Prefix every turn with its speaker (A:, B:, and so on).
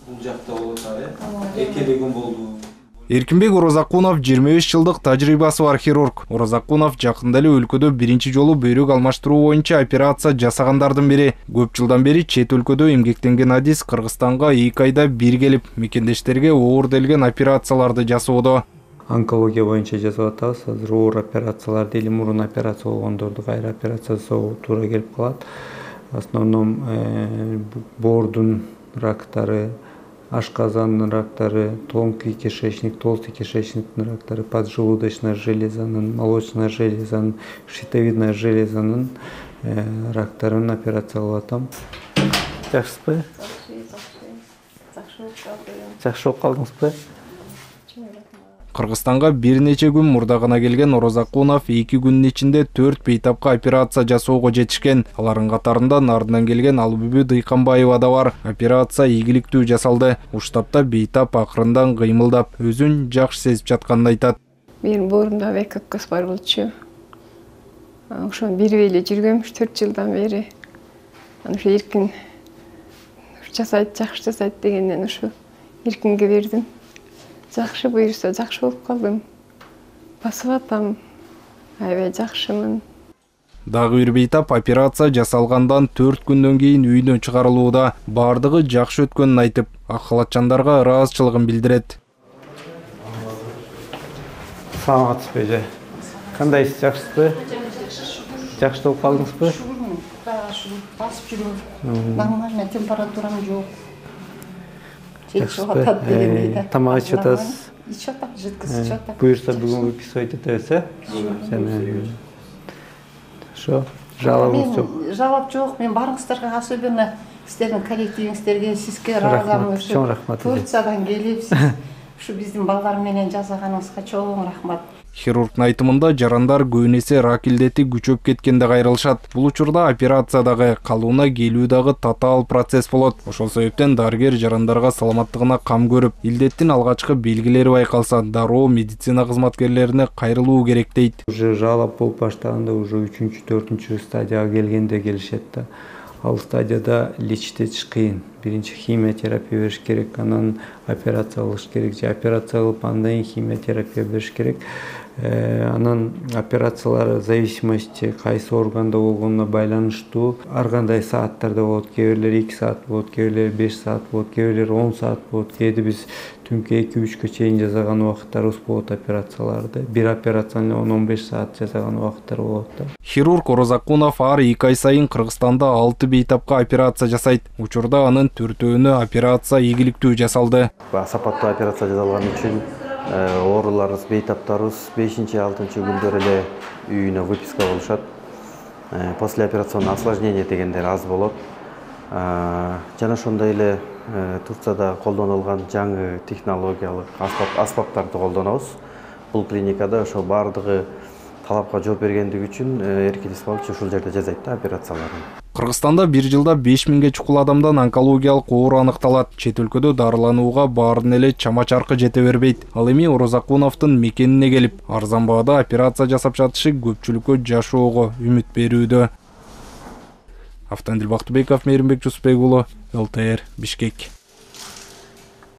A: Бул жакта болот эркелеген болду.
B: Эркинбек Оразакунов 25 жылдык тажрыйбасы бар хирург. Оразакунов жакында эле өлкөдө биринчи жолу бөйрөк алмаштыруу боюнча операция жасагандардын бири. Көп жылдан бери чет өлкөдө эмгектенген адис Кыргызстанга 2 айда бир келип, мекендештерге оор делген операцияларды жасоодо.
C: Онкология боюнча жасап атабыз. Азыр оор операциялар дейли, мурун операция болгондорду кайра операция жасоо туура келип калат. В основном боордун рактары, ашказанын рактары, тонкий кишечник, толстый кишечниктин рактары, поджелудочная железанын, молочная железанын, щитовидная железанын рактарын операция кылып атам. Жакшысызбы? Жакшы болуп калдыңызбы?
B: Кыргызстанга бир нече күн мурда гана келген Оразакунов 2 күнүн ичинде 4 бейтапка операция жасоого жетишкен. Алардын катарында Нардынан келген Албүбү Дыйканбаева да бар. Операция ийгиликтүү жасалды. Уштапта бейтап акырындан кыймылдап, өзүн жакшы сезип жатканын айтат.
D: Менин боорумда веккос бар болчу. Ошону берип эле жүргөм 4 жылдан бери. Ошо эркин жасайт, жакшы жасайт дегенден ошо эркинге бердим. Жакшы буйрса жакшы болуп калдым. Басып атам. Аябай жакшымын.
B: Дагы бир бейтап операция жасалгандан 4 күндөн кийин үйүнө чыгарылууда. Бардыгы жакшы өткөнүн айтып, ак халатчандарга ыраазычылыгын билдирет.
C: Саламатсызбы эже? Кандайсыз, жакшысызбы? Жакшы болуп калдыңызбы?
E: Басып жүрөм. Нормально, температурам жок.
C: Тамак ичип атасыз?
E: Ичип атам, жеткизип атам.
C: Буюрса бүгүн выписывать этебиз, Жана ошо жалобыңыз жок.
E: Жалоб жок. Мен барыңыздарга, особенно сиздердин коллективиңиздерге, сизге ыраазымын.
C: Чоң рахмат.
E: Турциядан келип, ушу биздин балдар менен жасаганыңызга чоң рахмат.
B: Хирургдун айтымында жарандар көбүнесе рак илдети күчөп кеткенде кайрылышат. Бул учурда операциядагы калууна келүү дагы татаал процесс болот. Ошол себептен дарыгер жарандарга саламаттыгына кам көрүп, илдеттин алгачкы белгилери байкалса, дароо медицина кызматкерлерине кайрылуу керек дейт.
C: Уже жалоп болуп баштаганда уже 3-4 стадияга келгенде келишет да. Ал стадияда лечить этиш кыйын. Биринчи химиотерапия бериш керек, анан операция кылыш керек, же операция кылып андан кийин химиотерапия бериш керек. Анан операциялар зависимости кайсы органда болгонуна байланыштуу. Ар кандай сааттарда болот, кээ бирлери 2 саат болот, кээ бирлери 5 саат болот, кээ бирлери 10 саат болот. Кээде биз түнкү 2-3 чейин жасаган убакыттарыбыз болот операцияларды. Бир операцияны 10-15 саат жасаган убакыттар болот да.
B: Хирург Оразакунов ар 2 ай сайын Кыргызстанда 6 бейтапка операция жасайт. Учурда анын 4-өөнө операция ийгиликтүү жасалды.
F: Сапаттуу операция жасалган үчүн ооруларыбыз, бейтаптарыбыз 5-6 күндөр эле үйүнө выписка болушат. Послеоперационный осложнение дегендер аз болот. Жана ошондой эле Турцияда колдонулган жаңы технологиялык аспаптарды колдонобуз. Бул клиникада ошо бардыгы талапка жооп бергендиги үчүн эркин исполнитель ушул жерде жасайт да операцияларды.
B: Кыргызстанда бир жылда 5000ге чукул адамдан онкологиялык оору аныкталат. Чет өлкөдө дарыланууга баардын эле чама-чаркы жете бербейт. Ал эми Оразакуновдун мекенине келип, арзан баада операция жасап жатышы көпчүлүккө жашоого үмүт берүүдө. Автандил Бактыбеков, Мейримбек Жусупбек уулу, ЛТР, Бишкек.